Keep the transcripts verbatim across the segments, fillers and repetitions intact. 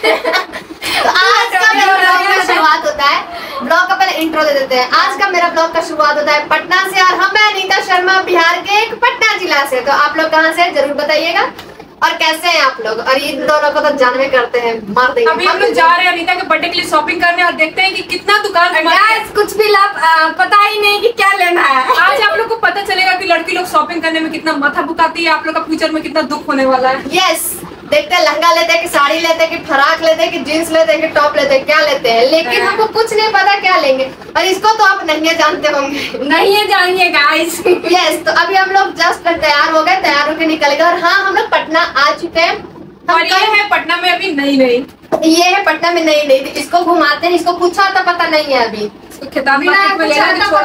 तो आज का मेरा ब्लॉग का शुरुआत होता है, ब्लॉग का पहले इंट्रो दे देते हैं। आज का मेरा ब्लॉग का शुरुआत होता है पटना से और हम मैं अनीता शर्मा बिहार के एक पटना जिला से। तो आप लोग कहाँ से जरूर बताइएगा और कैसे हैं आप लोग। और इन दोनों को तो जानवे करते हैं, मार देंगे। अभी हम लोग जा रहे हैं अनीता के बर्थडे के लिए शॉपिंग करने और देखते हैं कि कितना दुकान कुछ भी लाभ पता ही नहीं कि क्या लेना है। आज आप लोग को पता चलेगा कि लड़की लोग शॉपिंग करने में कितना माथा बुकाती है, आप लोग का फ्यूचर में कितना दुख होने वाला है। यस, देखते हैं लहंगा लेते हैं कि साड़ी लेते हैं कि फ्राक लेते हैं कि जीन्स लेते हैं कि टॉप लेते हैं, क्या लेते हैं, लेकिन हमको कुछ नहीं पता क्या लेंगे। और इसको तो आप नहीं जानते होंगे। नहीं जानिए गाइस। यस, तो अभी हम लोग जस्ट तैयार हो गए, तैयार होकर निकल गए। और हाँ, हम लोग पटना आ चुके हैं। और ये है पटना में अभी नई नई ये है पटना में नई नई इसको घुमाते हैं। इसको कुछ आता पता नहीं है अभी। खिताब यहाँ आ गए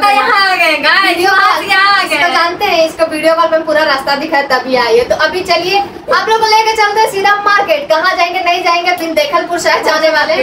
गाइस, यहाँ आ गए। जानते हैं इसको वीडियो कॉल पे पूरा रास्ता दिखा तभी आई है। तो अभी चलिए आप लोग को लेके चलते हैं सीधा मार्केट। कहाँ जाएंगे नहीं जाएंगे, फिर देखलपुर शहर जाने वाले।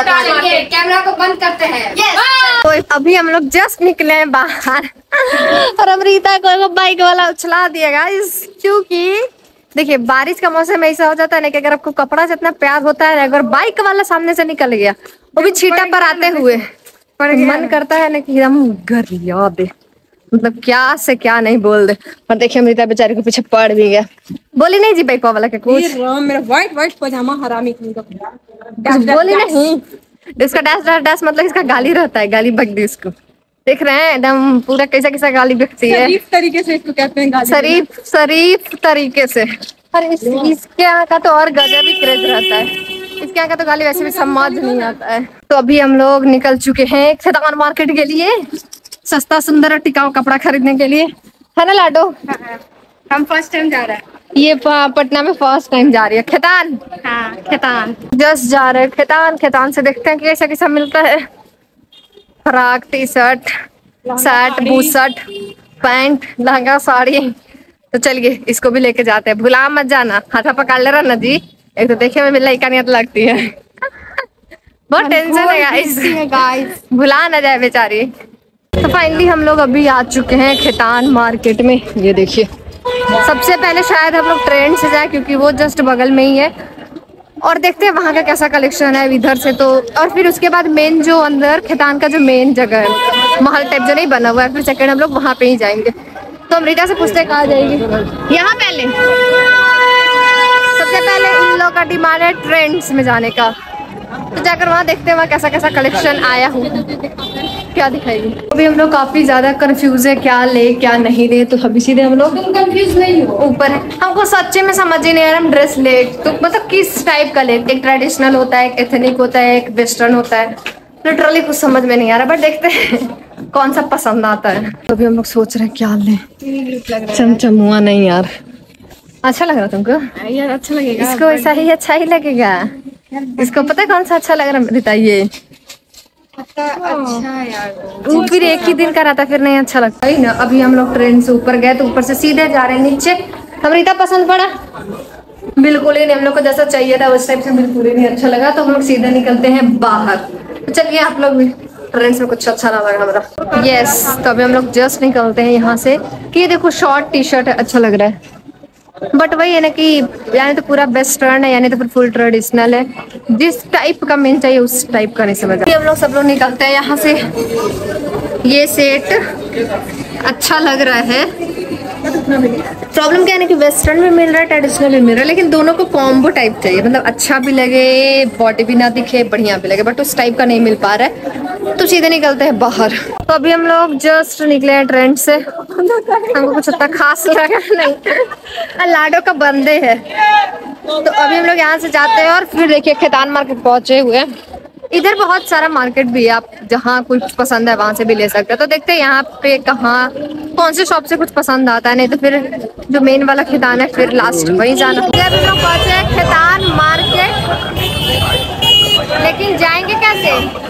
कैमरा को बंद करते हैं। तो अभी हम लोग जस्ट निकले हैं बाहर और अमृता को बाइक वाला उछला दिया गाइस, क्योंकि देखिए बारिश का मौसम ऐसा हो जाता है ना कि अगर आपको कपड़ा से इतना प्यार होता है, अगर बाइक वाला सामने से निकल गया वो भी छीटा पर आते हुए, तो मन करता है ना कि एकदम गरिया दे, मतलब क्या से क्या नहीं बोल दे। और देखिए अमृता बेचारी को पीछे पड़ भी गया। बोली नहीं जी बाइक वाला के कुछ, मेरा व्हाइट व्हाइट पजामा हरामी बोली नहीं। इसका डैश डैश डैश मतलब इसका गाली रहता है, गाली बक दी इसको। देख रहे हैं एकदम पूरा कैसा कैसा गाली बकती है। शरीफ तरीके से इसको कहते हैं गाली। शरीफ शरीफ तरीके से। और इस, इसके यहाँ का तो और गजब ही क्रेज रहता है। इसके यहाँ का तो गाली वैसे भी समझ नहीं आता है। तो अभी हम लोग निकल चुके हैं खेतान मार्केट के लिए, सस्ता सुंदर और टिकाऊ कपड़ा खरीदने के लिए, है ना लाडो? हम फर्स्ट टाइम जा रहे हैं। ये पटना में फर्स्ट टाइम जा रही है खेतान। हाँ, खेतान जस्ट जा रहे हैं खेतान। खेतान से देखते हैं कि कैसा कैसा मिलता है। Frock, T shirt, shirt, boot shirt, pant, lehenga, sari. तो चलिए इसको भी लेके जाते हैं। भुला मत जाना, हाथा पकड़ ले रहा ना जी। एक तो देखे में भी लड़का नियत लगती है। बहुत टेंशन है गाइस, भुला ना जाए बेचारी। तो फाइनली हम लोग अभी आ चुके हैं खेतान मार्केट में। ये देखिए, सबसे पहले शायद हम लोग ट्रेन से जाए क्योंकि वो जस्ट बगल में ही है, और देखते हैं वहाँ का कैसा कलेक्शन है इधर से। तो और फिर उसके बाद मेन जो अंदर खेतान का जो मेन जगह है, महल टाइप जो नहीं बना हुआ है, फिर सेकंड हम लोग वहाँ पे ही जाएंगे। तो अमृता से पूछते कहाँ जाएगी। यहाँ पहले सबसे पहले इन लोग का डिमांड है ट्रेंड्स में जाने का। तो जाकर वहाँ देखते हैं वहाँ कैसा कैसा कलेक्शन आया हो, क्या दिखाएगी। अभी हम लोग काफी ज्यादा कंफ्यूज है क्या ले क्या नहीं ले। तो अभी सीधे हम लोग कंफ्यूज नहीं हो ऊपर है। हमको सच्चे में समझ ही नहीं आ रहा हम ड्रेस ले तो मतलब किस टाइप का ले। एक ट्रेडिशनल होता है, एक एथनिक होता है, एक वेस्टर्न होता है। लिटरली कुछ समझ में नहीं आ रहा, बट देखते हैं कौन सा पसंद आता है। तो अभी हम लोग सोच रहे हैं क्या ले। चमचमुआ नहीं यार, अच्छा लग रहा तुमको? यार अच्छा लगेगा इसको ऐसा ही अच्छा ही लगेगा। इसको पता है कौन सा अच्छा लग रहा है बताइए? अच्छा यार, वो फिर एक ही दिन का रहता फिर नहीं अच्छा लगता है ना। अभी हम लोग ट्रेन से ऊपर गए तो ऊपर से सीधे जा रहे हैं नीचे। अमृता पसंद पड़ा? बिल्कुल ही नहीं, हम लोग को जैसा चाहिए था उस टाइप से बिल्कुल ही नहीं अच्छा लगा। तो हम लोग सीधे निकलते हैं बाहर। तो चलिए आप लोग भी, ट्रेन से कुछ अच्छा ना लगा हमारा। यस, तो अभी हम लोग जस्ट निकलते हैं यहाँ से। कि ये देखो शॉर्ट टी शर्ट है, अच्छा लग रहा है, बट वही है ना कि यानी तो पूरा वेस्टर्न है यानी तो फिर फुल ट्रेडिशनल है। जिस टाइप का मेन चाहिए उस टाइप का नहीं समझ आ। हम लोग सब लोग निकलते हैं यहाँ से। ये सेट अच्छा लग रहा है। प्रॉब्लम क्या है ना कि वेस्टर्न भी मिल रहा है, ट्रेडिशनल भी मिल रहा है, लेकिन दोनों को कॉम्बो टाइप चाहिए, मतलब अच्छा भी लगे, बॉडी भी ना दिखे, बढ़िया भी लगे, बट उस टाइप का नहीं मिल पा रहा है। तो सीधे निकलते हैं बाहर। तो अभी हम लोग जस्ट निकले हैं ट्रेन से। हमको कुछ इतना खास लगा नहीं, लाडो का बंदे है। तो अभी हम लोग यहाँ से जाते हैं और फिर देखिए खेतान मार्केट पहुंचे हुए। इधर बहुत सारा मार्केट भी है, आप जहाँ कुछ पसंद है वहां से भी ले सकते हैं। तो देखते हैं यहाँ पे कहाँ कौन से शॉप से कुछ पसंद आता है, नहीं तो फिर जो मेन वाला खेतान है फिर लास्ट वहीं जाना। अभी हम लोग पहुंचे हैं खेतान मार्केट, लेकिन जाएंगे कैसे?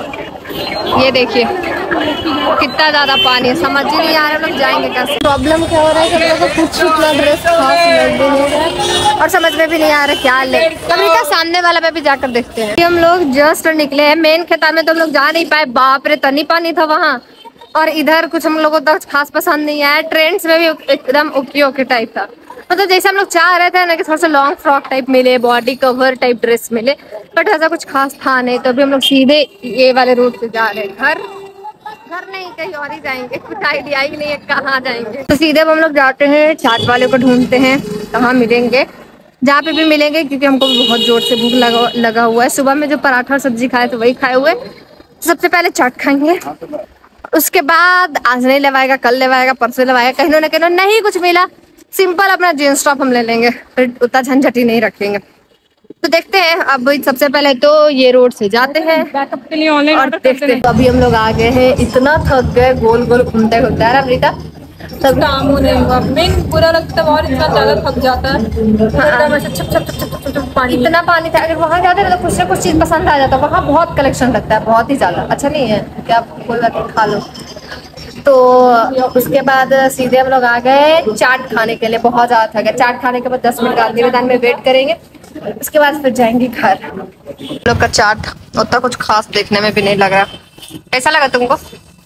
ये देखिए कितना ज्यादा पानी है, समझ ही नहीं आ रहा हम लोग जाएंगे कैसे। प्रॉब्लम क्या हो रहा है कि हम लोग को कुछ इतना ड्रेस खास मिल भी नहीं रहा है और समझ में भी नहीं आ रहा क्या ले। कभी का सामने वाला पे भी जाकर देखते हैं। हम लोग जस्ट निकले हैं मेन खेतान में, तो हम लोग जा नहीं पाए, बाप रे तनी पानी था वहाँ। और इधर कुछ हम लोगों को तो खास पसंद नहीं आया। ट्रेंड्स में भी एकदम ओके ओके टाइप था, मतलब जैसे हम लोग चाह रहे थे ना कि थोड़ा सा लॉन्ग फ्रॉक टाइप मिले, बॉडी कवर टाइप ड्रेस मिले, बट ऐसा कुछ खास था नहीं। तो अभी हम लोग सीधे ये वाले रूट से जा रहे हैं। घर घर नहीं, कहीं और ही जाएंगे, कुछ आइडिया ही नहीं है कहाँ जाएंगे। तो सीधे अब हम लोग जाते हैं चाट वाले को ढूंढते हैं कहाँ मिलेंगे, जहाँ पे भी मिलेंगे, क्योंकि हमको बहुत जोर से भूख लगा लगा हुआ है। सुबह में जो पराठा और सब्जी खाए तो वही खाए हुए। सबसे पहले चाट खाएंगे, उसके बाद आज नहीं लेवाएगा, कल लेवाएगा, परसों लेवाएगा, कहीं ना कहीं नहीं कुछ मिला, सिंपल अपना जींस टॉप हम ले लेंगे, फिर उतना झंझट ही नहीं रखेंगे। तो देखते हैं। अब सबसे पहले तो ये रोड से जाते हैं बैकअप के लिए ऑनलाइन और देखते हैं। तो अभी हम लोग आ गए हैं, इतना थक गए गोल गोल घूमते घूमते। यार अमृता सब काम होने हुआ, मेन बुरा लगता है और इतना ज्यादा थक जाता है। एकदम ऐसे छप छप छप छप छप पानी, इतना पानी था। अगर वहाँ जाते तो कुछ ना कुछ चीज पसंद आ जाता। वहाँ बहुत कलेक्शन लगता है, बहुत ही ज्यादा। अच्छा नहीं है क्या? कोई बात नहीं, खा लो। तो उसके बाद सीधे हम लोग आ गए चाट खाने के लिए। बहुत ज्यादा थक गए। चाट खाने के बाद दस मिनट गांधी मैदान में वेट करेंगे, उसके बाद फिर जाएंगे घर। लोग का चाट उतना कुछ खास देखने में भी नहीं लग रहा। कैसा लगा तुमको?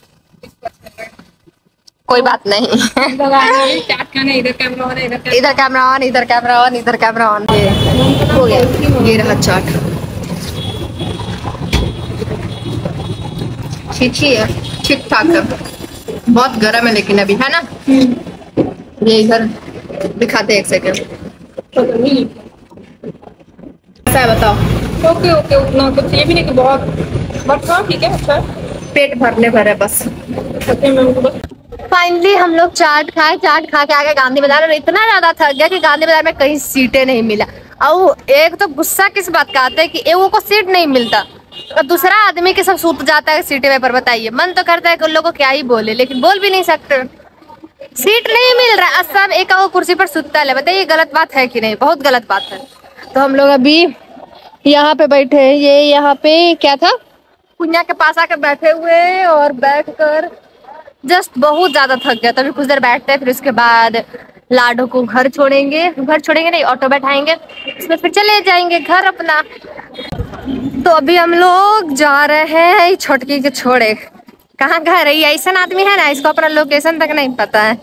कोई बात नहीं। चाट खाने, इधर कैमरा ऑन है, इधर इधर कैमरा ऑन, इधर कैमरा ऑन, इधर कैमरा ऑन। ये हो गया, ये रहा चाट। ठीक है, ठीक ठाक है, बहुत गर्म है लेकिन अभी, है ना? ये इधर दिखाते एक सेकंड। कैसा है बताओ? ओके ओके, उतना कुछ ये भी नहीं कि बहुत, बट हाँ ठीक है, अच्छा पेट भरने भर है बस। फाइनली हम लोग चाट खाए। चाट खा के आगे गांधी मैदान, और इतना ज्यादा थक गया कि गांधी मैदान में कहीं सीटें नहीं मिला। और एक तो गुस्सा किस बात का आता है कि एगो को सीट नहीं मिलता और दूसरा आदमी के सब सूत जाता है सीटें पर। बताइए, मन तो करता है कि उन लोगों को क्या ही बोले, लेकिन बोल भी नहीं सकते। सीट नहीं मिल रहा है, सब एक कुर्सी पर सुतता है। बताइए गलत बात है कि नहीं? बहुत गलत बात है। तो हम लोग अभी यहाँ पे बैठे हैं। ये यहाँ पे क्या था, कुंजा के पास आकर बैठे हुए और बैठ कर जस्ट बहुत ज्यादा थक गया। तो अभी कुछ देर बैठते हैं, फिर उसके बाद लाडो को घर छोड़ेंगे। घर छोड़ेंगे नहीं, ऑटो बैठाएंगे, उसमें फिर चले जाएंगे घर अपना। तो अभी हम लोग जा रहे हैं छोटकी के छोड़े। कहाँ घर है? ऐसा आदमी है ना, इसको अपना लोकेशन तक नहीं पता है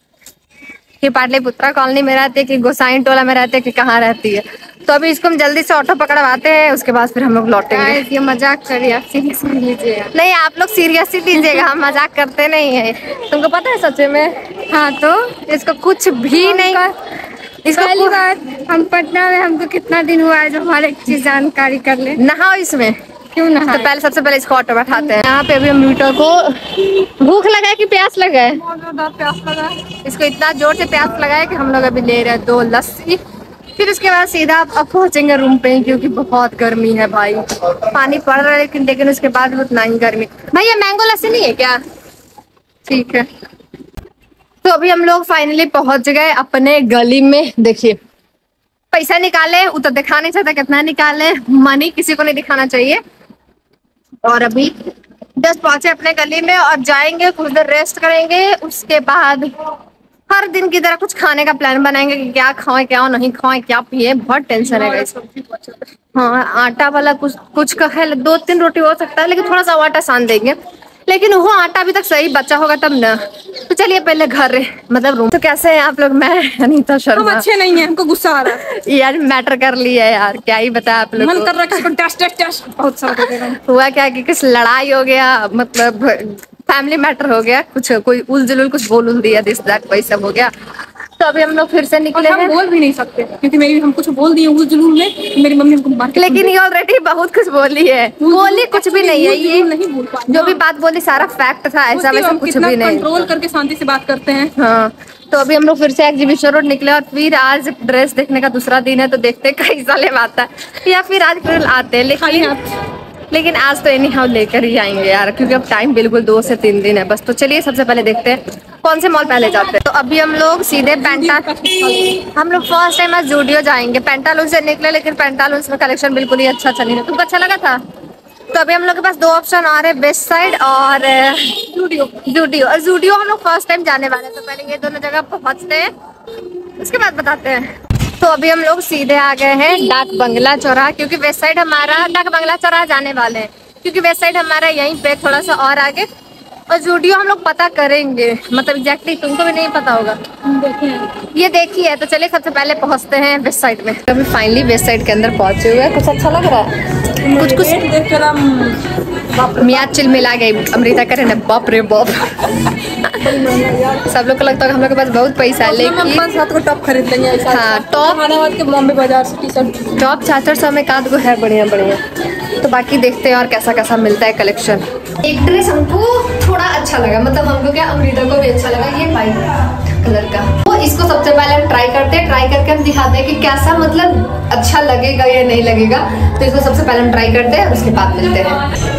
कि पाटलिपुत्रा कॉलोनी में रहती है कि गोसाई टोला में रहती है कि कहाँ रहती है। तो अभी इसको हम जल्दी से ऑटो पकड़वाते हैं, उसके बाद फिर हम लोग लौटेंगे। ये मजाक करिए, आप सीरियस लीजिएगा। नहीं, आप लोग सीरियस ही लीजिएगा, हम मजाक करते नहीं है। तुमको पता है सच में? हाँ, तो इसको कुछ भी नहीं। इसको पहली बार हम पटना में, हमको कितना दिन हुआ है जो हमारे एक चीज जानकारी कर ले। नहाओ इसमें, क्यों नहा? तो पहले सबसे पहले इसको ऑटो बैठाते हैं। यहाँ पे अभी हम मीटर को भूख लगा है कि प्यास लगा है? बहुत ज्यादा प्यास लगा है। इसको इतना जोर से प्यास लगा है कि हम लोग अभी ले रहे हैं दो लस्सी। फिर उसके बाद सीधा अब पहुंचेंगे रूम पे, क्योंकि बहुत गर्मी है भाई। पानी पड़ रहा है लेकिन लेकिन उसके बाद उतना ही गर्मी। भाई ये मैंगो लस्सी नहीं है क्या? ठीक है। तो अभी हम लोग फाइनली पहुंच गए अपने गली में। देखिए, पैसा निकाले, उतना दिखा नहीं सकता कितना निकाले, मनी किसी को नहीं दिखाना चाहिए। और अभी जस्ट पहुंचे अपने गली में और जाएंगे, कुछ देर रेस्ट करेंगे, उसके बाद हर दिन की तरह कुछ खाने का प्लान बनाएंगे कि क्या खाएं क्या नहीं खाएं, क्या पिए। बहुत टेंशन है गाइस। हाँ, आटा वाला कुछ कुछ का है, दो तीन रोटी हो सकता है, लेकिन थोड़ा सा आटा सान देंगे। लेकिन वो आटा अभी तक सही बचा होगा तब ना। तो चलिए पहले घर, मतलब रूम। तो कैसे हैं आप लोग? मैं अनीता शर्मा। हम अच्छे नहीं है, हमको गुस्सा आ रहा है यार। मैटर कर लिया यार, क्या ही बताया आप लोग। मन कर रहा है टेस्ट टेस्ट टेस्ट बहुत सारा। हुआ क्या कि कुछ लड़ाई हो गया, मतलब फैमिली मैटर हो गया, कुछ कोई उल जुलूल कुछ बोल उल दिया, दिस दैट वही सब हो गया। तो अभी हम लोग फिर से निकले हम हैं। बोल भी नहीं सकते क्योंकि मेरी हम कुछ बोल दिए उल जुलूल में, मेरी मम्मी हमको मार के। लेकिन ये ऑलरेडी बहुत कुछ बोली है। बोली कुछ भी नहीं है, ये नहीं बोल पाए। जो भी बात बोली सारा फैक्ट था, ऐसा वैसा कुछ भी नहीं। कंट्रोल करके शांति से बात करते हैं। हाँ, तो अभी हम लोग फिर से एग्जीबिशन रोड निकले और फिर आज ड्रेस देखने का दूसरा दिन है। तो देखते हैं कैसा ले आता है, या फिर आज फिर आते हैं। लेकिन लेकिन आज तो एनी हाउ लेकर ही आएंगे यार, क्योंकि अब टाइम बिल्कुल दो से तीन दिन है बस। तो चलिए सबसे पहले देखते हैं कौन से मॉल पहले जाते हैं। तो अभी हम लोग सीधे पेंटा हम लोग फर्स्ट टाइम आज जूडियो जाएंगे। पेंटालून से निकले, लेकिन पेंटालून में कलेक्शन बिल्कुल ही अच्छा अच्छा नहीं है। तुमको अच्छा लगा था? तो अभी हम लोग के पास दो ऑप्शन आ रहे हैं, वेस्ट साइड और जूडियो। जूडियो और जूडियो हम लोग फर्स्ट टाइम जाने वाले हैं, तो पहले ये दोनों जगह पहुंचते हैं, उसके बाद बताते हैं। तो अभी हम लोग सीधे आ गए हैं डाक बंगला चौराहा, क्योंकि वेस्ट साइड हमारा डाक बंगला चौराहा जाने वाले हैं, क्योंकि वेस्ट साइड हमारा यहीं पे थोड़ा सा और आगे और जूडियो हम लोग पता करेंगे, मतलब एग्जैक्टली तुमको भी नहीं पता होगा। देखें ये देखिए, तो चलिए सबसे पहले पहुंचते हैं वेस्ट साइड में। अभी फाइनली वेस्ट साइड के अंदर पहुंचे हुए हैं। कुछ अच्छा लग रहा है, कुछ कुछ देख कर हम मियाँ चिल मिला गई। अमृता करे ना बाप रे बाप। सब लोग को लगता है हम लोग के पास बहुत पैसा है, लेकिन पाँच सात को टॉप खरीद लेंगे। हाँ, टॉप जहानाबाद के बॉम्बे बाजार से टी शर्ट टॉप चार चार सौ में काद को है बढ़िया बढ़िया। तो बाकी देखते हैं और कैसा कैसा मिलता है कलेक्शन। एक ड्रेस हमको थोड़ा अच्छा लगा, मतलब हमको क्या अमृता को भी अच्छा लगा, ये वाइट कलर का। तो इसको सबसे पहले हम ट्राई करते हैं, ट्राई करके हम दिखाते हैं कि कैसा मतलब अच्छा लगेगा या नहीं लगेगा। तो इसको सबसे पहले हम ट्राई करते हैं, उसके बाद मिलते हैं।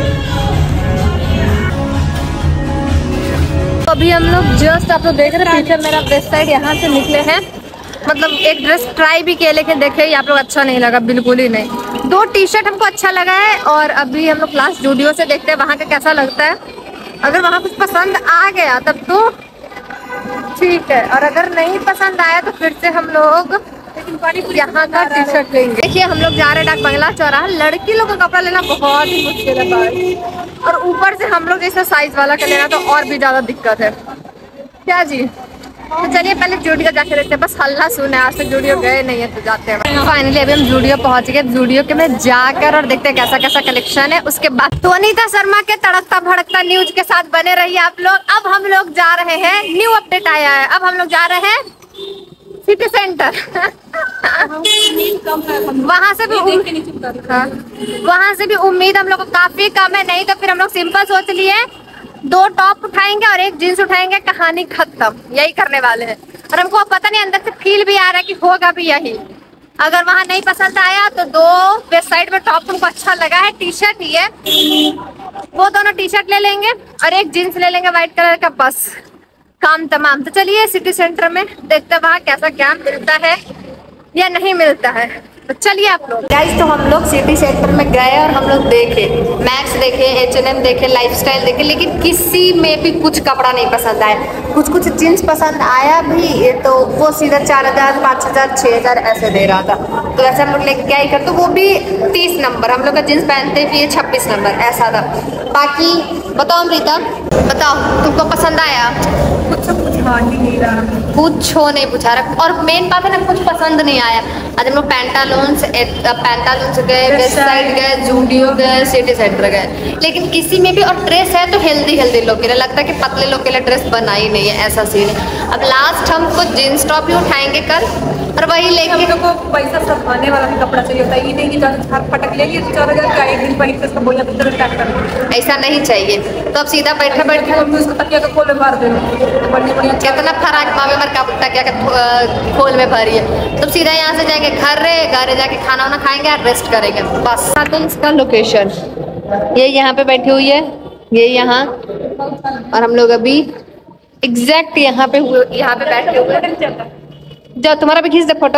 तो अभी हम लोग जस्ट आप लोग देख रहे हैं पीछे मेरा वेस्ट साइड यहाँ से निकले हैं। मतलब एक ड्रेस ट्राई भी किया, लेकिन देखे आप लोग अच्छा नहीं लगा, बिल्कुल ही नहीं। दो टी शर्ट हमको अच्छा लगा है, और अभी हम लोग लास्ट जूडियो से देखते हैं वहाँ का कैसा लगता है। अगर वहाँ कुछ पसंद आ गया तब तो ठीक है, और अगर नहीं पसंद आया तो फिर से हम लोग यहाँ का टी शर्ट लेंगे। देखिए हम लोग जा रहे हैं डाक बंगला चौराहा। लड़की लोग का कपड़ा लेना बहुत ही मुश्किल है भाई, और ऊपर से हम लोग ऐसा साइज वाला का लेना तो और भी ज्यादा दिक्कत है। क्या जी, तो चलिए पहले जूडियो जाके देखते हैं। बस हल्ला सुने, आज तक जूडियो गए नहीं है तो जाते हैं। फाइनली अभी हम जूडियो पहुंच गए। जूडियो के में जाकर और देखते हैं कैसा कैसा कलेक्शन है। उसके बाद तो अनीता शर्मा के तड़कता भड़कता न्यूज के साथ बने रहिए आप लोग। अब हम लोग जा रहे हैं, न्यू अपडेट आया है, अब हम लोग जा रहे हैं सिटी सेंटर। वहाँ से भी हाँ, वहाँ से भी उम्मीद हम लोग को काफी कम है। नहीं तो फिर हम लोग सिंपल सोच लिए दो टॉप उठाएंगे और एक जींस उठाएंगे, कहानी खत्म। यही करने वाले हैं, और हमको अब पता नहीं अंदर से फील भी आ रहा है कि होगा भी यही। अगर वहाँ नहीं पसंद आया तो दो वेस्ट साइड में टॉप हमको अच्छा लगा है, टी शर्ट ही है, वो दोनों टी शर्ट ले लेंगे और एक जींस ले लेंगे व्हाइट कलर का, बस काम तमाम। तो चलिए सिटी सेंटर में देखते हैं वहाँ कैसा क्या मिलता है या नहीं मिलता है। तो चलिए आप लोग गाइस, तो हम लोग सिटी सेंटर में गए और हम लोग देखे, मैक्स देखे, एच एन एम देखे, लाइफस्टाइल देखे, लेकिन किसी में भी कुछ कपड़ा नहीं पसंद आया। कुछ कुछ जींस पसंद आया भी, तो वो सीधा चार हजार पाँच हजार छः हजार ऐसे दे रहा था। तो ऐसे हम लोग लेके क्या ही करते, वो भी तीस नंबर, हम लोग का जींस पहनते भी छब्बीस नंबर ऐसा था। बाकी बताओ अमृता, बताओ तुमको पसंद आया? कुछ पूछा ही नहीं रहा, कुछ हो नहीं पूछा रहा, और मेन बात है ना, कुछ पसंद नहीं आया। आज हम लोग पैंटालून से पैंटालून से गए, वेस्ट साइड गए, जूडियो गए, सिटी सेंटर गए, लेकिन किसी में भी, और ड्रेस है तो हेल्दी हेल्दी लोग के लिए, लगता है कि पतले लोग के लिए ड्रेस बना ही नहीं है, ऐसा सीन है। अब लास्ट हम कुछ जींस टॉप ही उठाएंगे कल, और वही लेके हम लोग को पैसा सधवाने वाला भी कपड़ा चाहिए होता है। ये नहीं कि ज्यादा फटक लेंगे तो चार हजार का एक दिन पहले से उसका बोझा कितना पैक कर, ऐसा नहीं चाहिए। तो अब सीधा बैठे बैठे हम उसको तकिया का खोल में मार देना, बढ़िया बढ़िया कितना फराक मावे मर का तकिया का खोल में भरी है। तो सीधा यहाँ से जाएंगे घर रे, घर जाके खाना वाना खाएंगे और रेस्ट करेंगे बस। इसका लोकेशन ये यहाँ पे बैठी हुई है, ये यहाँ, और हम लोग अभी एग्जैक्ट यहाँ पे हुए, यहाँ पे बैठे हुए हैं। जाओ तुम्हारा भी खींच दे फोटो।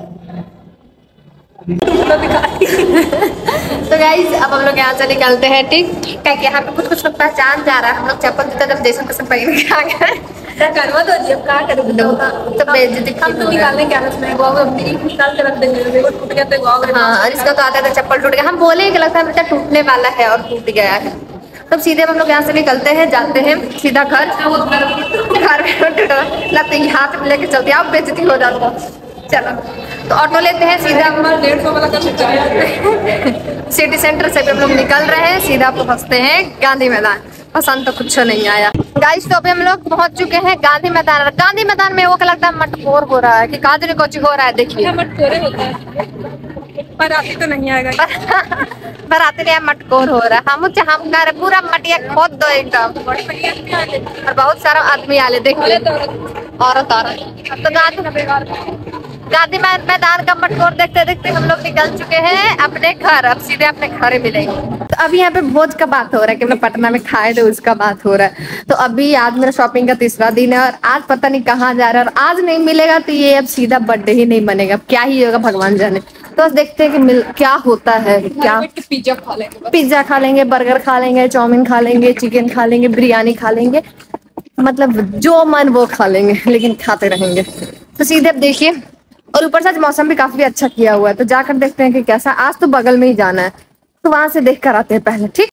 तो गाइस अब हम लोग यहाँ से निकलते हैं, ठीक, क्या यहाँ पे कुछ कुछ लोग पहचान जा रहा है। हम लोग चप्पल जूता जब जैसे कसम पहन के आ गए, करवा दो जी, अब क्या करोगे? तो बेइज्जती हम तो निकालने क्या है, निकाल के रख देंगे, टूट गया तो हाँ, और इसका तो आता था चप्पल टूट गया। हम बोले कि लगता है बेटा टूटने वाला है और टूट गया है। तब सीधे हम लोग यहाँ से निकलते हैं, जाते हैं सीधा घर। घर में लगता है हाथ में लेके चलते, आप बेइज्जती हो जाता। चलो तो ऑटो लेते हैं सीधा, डेढ़ सौ वाला का सिटी सेंटर से भी हम लोग निकल रहे हैं, सीधा पहुँचते हैं गांधी मैदान। पसंद तो कुछ नहीं आया गाइस। तो अभी हम लोग पहुंच चुके हैं गांधी मैदान। गांधी मैदान में वो क्या लगता है मटकोर हो रहा है कि काजरी कोची हो रहा है, देखिए मटकोरे होता है, पर आती तो नहीं आएगा। बराती नहीं, मटकोर हो रहा है। हम हम कर पूरा मटिया खोद दो एकदम, और बहुत सारा आदमी आले, देखिए औरत औरत। तो गांधी गांधी मैदान का मटकोर देखते देखते हम लोग निकल चुके हैं अपने घर। अब सीधे अपने घर मिलेंगे। तो अभी यहाँ पे भोज का बात हो रहा है कि हम लोग पटना में खाए थे, उसका बात हो रहा है। तो अभी आज मेरा शॉपिंग का तीसरा दिन है, और आज पता नहीं कहाँ जा रहा है, और आज नहीं मिलेगा तो ये अब सीधा बर्थडे ही नहीं बनेगा, क्या ही होगा भगवान जाने। तो देखते हैं कि मिल क्या होता है। क्या पिज्जा खा लेंगे, पिज्जा खा लेंगे, बर्गर खा लेंगे, चाउमीन खा लेंगे, चिकन खा लेंगे, बिरयानी खा लेंगे, मतलब जो मन वो खा लेंगे, लेकिन खाते रहेंगे। तो सीधे अब देखिए, और ऊपर से मौसम भी काफी अच्छा किया हुआ है, तो जाकर देखते हैं कि कैसा। आज तो बगल में ही जाना है, तो वहां से देख कर आते हैं पहले, ठीक।